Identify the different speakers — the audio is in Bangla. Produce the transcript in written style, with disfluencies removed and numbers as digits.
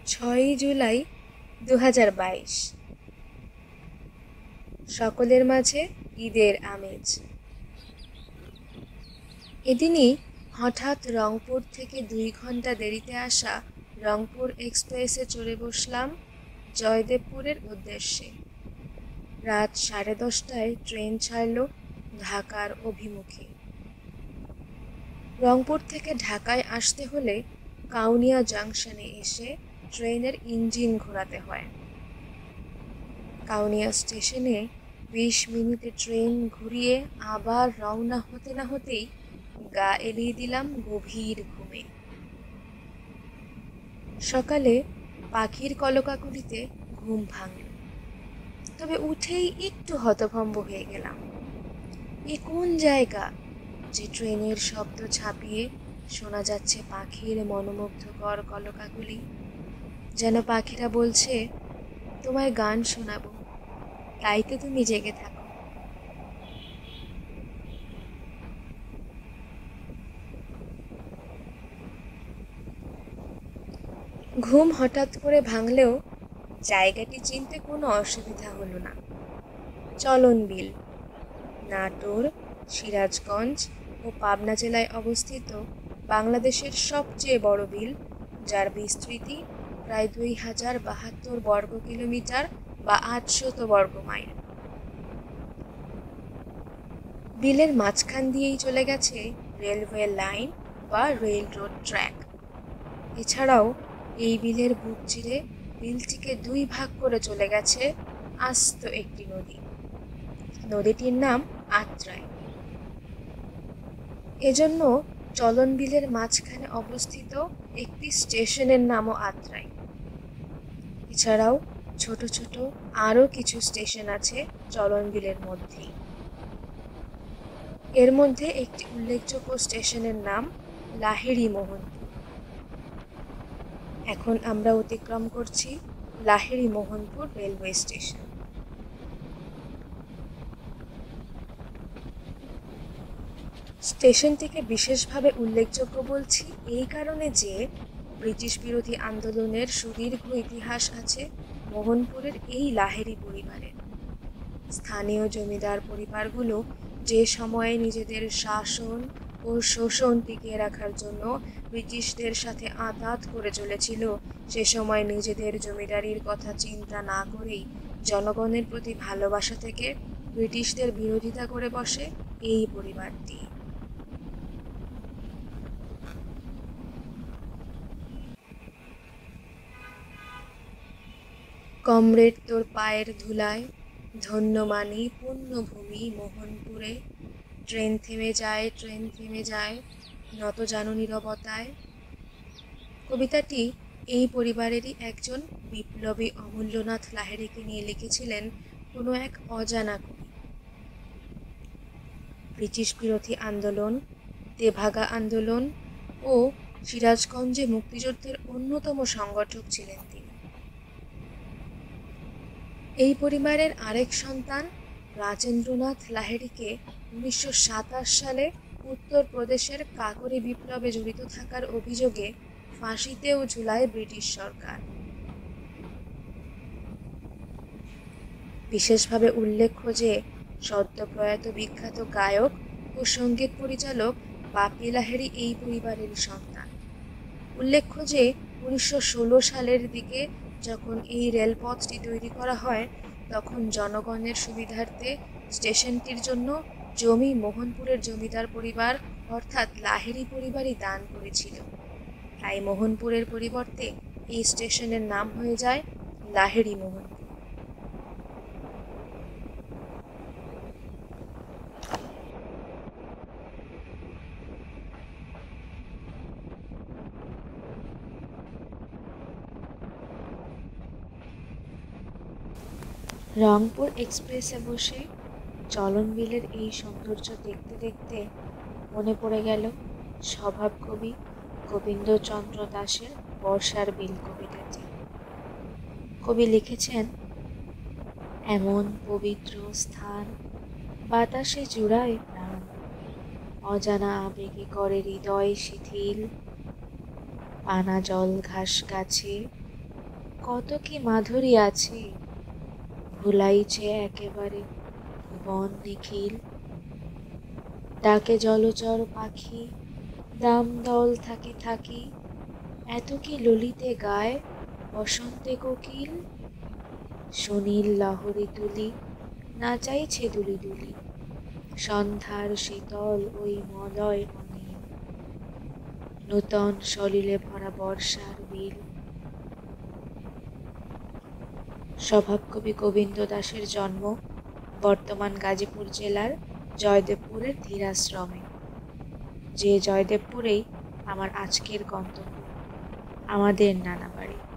Speaker 1: 6ই জুলাই 2022। সকলের মাঝে ঈদের আমেজ। এদিনই হঠাৎ রংপুর থেকে 2 ঘন্টা দেরিতে আসা রংপুর এক্সপ্রেসে চড়ে বসলাম জয়দেবপুরের উদ্দেশ্যে। রাত 10:30টায় ট্রেন ছাড়ল ঢাকার অভিমুখে। রংপুর থেকে ঢাকায় আসতে হলে কাউনিয়া জাংশনে এসে ট্রেনের ইঞ্জিন ঘোরাতে হয়। কাউনিয়া স্টেশনে 20 মিনিটে ট্রেন ঘুরিয়ে আবার রওনা হতে না হতেই গা এলিয়ে দিলাম গভীর ঘুমে। সকালে পাখির কলকাকলিতে ঘুম ভাঙল, তবে উঠেই একটু হতভম্ব হয়ে গেলাম। এ কোন জায়গা যে ট্রেনের শব্দ ছাপিয়ে শোনা যাচ্ছে পাখির মনোমুগ্ধকর কলকাকলি? যেন পাখিরা বলছে, তোমায় গান শোনাবো, তাই তো তুমি জেগে থাকো। ঘুম হঠাৎ করে ভাঙলেও জায়গাটি চিনতে কোনো অসুবিধা হলো না। চলন বিল, নাটোর, সিরাজগঞ্জ ও পাবনা জেলায় অবস্থিত বাংলাদেশের সবচেয়ে বড় বিল, যার বিস্তৃতি প্রায় 2072 বর্গ কিলোমিটার বা 800 বর্গ মাইল। বিলের মাঝখান দিয়েই চলে গেছে রেলওয়ে লাইন বা রেল রোড ট্র্যাক। এছাড়াও এই বিলের বুক চিরে বিলটিকে 2 ভাগ করে চলে গেছে আস্ত একটি নদী। নদীটির নাম আত্রাই। এজন্য চলন বিলের মাঝখানে অবস্থিত একটি স্টেশনের নামও আত্রাই। এছাড়াও ছোট ছোট আরও কিছু স্টেশন আছে চলন বিলের মধ্যেই। এর মধ্যে একটি উল্লেখযোগ্য স্টেশনের নাম লাহিড়ী মোহনপুর। এখন আমরা অতিক্রম করছি লাহিড়ী মোহনপুর রেলওয়ে স্টেশন। স্টেশনটিকে বিশেষভাবে উল্লেখযোগ্য বলছি এই কারণে যে ব্রিটিশ বিরোধী আন্দোলনের সুদীর্ঘ ইতিহাস আছে মোহনপুরের এই লাহিড়ী পরিবারের। স্থানীয় জমিদার পরিবারগুলো যে সময়ে নিজেদের শাসন ও শোষণ টিকিয়ে রাখার জন্য ব্রিটিশদের সাথে আঁতাত করে চলেছিল, সে সময় নিজেদের জমিদারির কথা চিন্তা না করেই জনগণের প্রতি ভালোবাসা থেকে ব্রিটিশদের বিরোধিতা করে বসে এই পরিবারটি। কমরেড তোর পায়ের ধুলায় ধন্য মানি পুণ্যভূমি মোহনপুরে। ট্রেন থেমে যায়, ট্রেন থেমে যায়, নত জানু নীরবতায়। কবিতাটি এই পরিবারেরই একজন বিপ্লবী অমূল্যনাথ লাহিড়ীকে নিয়ে লিখেছিলেন কোনো এক অজানা কবি। ব্রিটিশ বিরোধী আন্দোলন, তেভাগা আন্দোলন ও সিরাজগঞ্জে মুক্তিযুদ্ধের অন্যতম সংগঠক ছিলেন তিনি। এই পরিবারের আরেক সন্তান রাজেন্দ্রনাথ লাহিড়ীকে 1927 সালে উত্তরপ্রদেশের কাকরি বিপ্লবে জড়িত থাকার অভিযোগে ফাঁসিতেও ঝুলায় ব্রিটিশ সরকার। বিশেষভাবে উল্লেখ্য যে সদ্য প্রয়াত বিখ্যাত গায়ক ও সঙ্গীত পরিচালক বাপি লাহিড়ী এই পরিবারের সন্তান। উল্লেখ্য যে 1916 সালের দিকে যখন এই রেলপথটি তৈরি করা হয়, তখন জনগণের সুবিধার্থে স্টেশনটির জন্য জমি মোহনপুরের জমিদার পরিবার অর্থাৎ লাহিড়ী পরিবারই দান করেছিল। তাই মোহনপুরের পরিবর্তে এই স্টেশনের নাম হয়ে যায় লাহিড়ী মোহনপুর। রংপুর এক্সপ্রেসে বসে চলন বিলের এই সৌন্দর্য দেখতে দেখতে মনে পড়ে গেল স্বভাব কবি গোবিন্দচন্দ্র দাশের বর্ষার বিল কবিতাটি। কবি লিখেছেন, এমন পবিত্র স্থান বাতাসে জুড়ায় প্রাণ, অজানা আবেগে করে হৃদয় শিথিল, পানা জল ঘাস গাছে কত কি মাধুরী আছে, ভুলাইছে একেবারে ভুবন নিখিল। ডাকে জলচর পাখি, দাম দল থাকি থাকি, এত কি ললিতে গায় বসন্তে কোকিল। সুনীল লহরী তুলি, নাচাইছে দুলি দুলি, সন্ধ্যার শীতল ওই মলয় অনিল। নূতন সলিলে ভরা বর্ষার বিল। স্বভাবকবি গোবিন্দ দাশের জন্ম বর্তমান গাজীপুর জেলার জয়দেবপুরের ধীরাশ্রমে, যে জয়দেবপুরেই আমার আজকের গন্তব্য, আমাদের নানা বাড়ি।